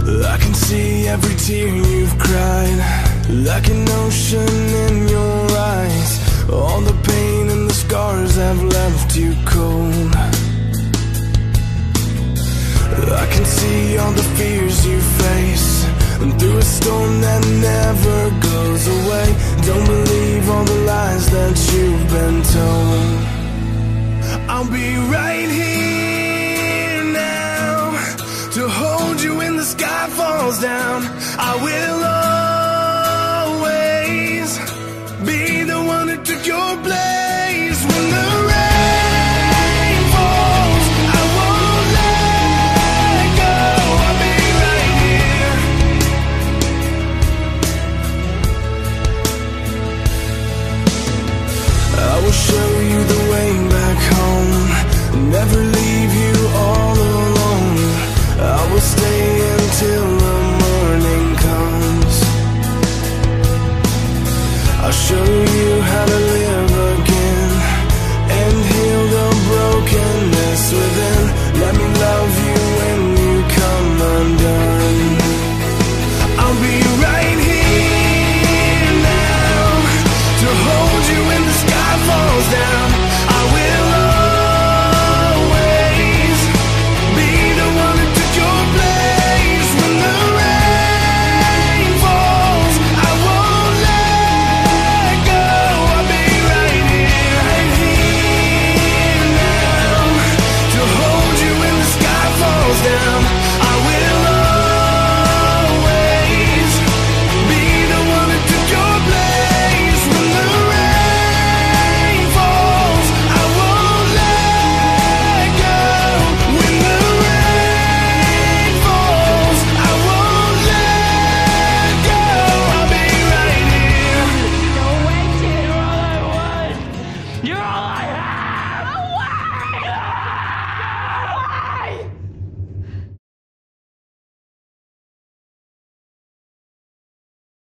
I can see every tear you've cried, like an ocean in your eyes. All the pain and the scars have left you cold. I can see all the fears you face, and through a storm that never goes away. Don't believe all the lies that you've been told. I'll be right here now to hold you when the sky falls down. I will always be the one who took your place. When the rain falls, I won't let go. I'll be right here. I will show you the way back home, never leave you all alone. I will stay until the morning comes. I'll show you how to live again and heal the brokenness within. Let me love you when you come undone. I'll be right here now to hold you when the sky falls down. I will always be the one who took your place. When the rain falls, I won't let go. I'll be right here now to hold you when the sky falls down. I will always be the one who took your place. When the rain falls, I won't let go. When the rain falls, I won't let go. I'll be right here. Don't wait, Jade. You're all I want. You're all I have.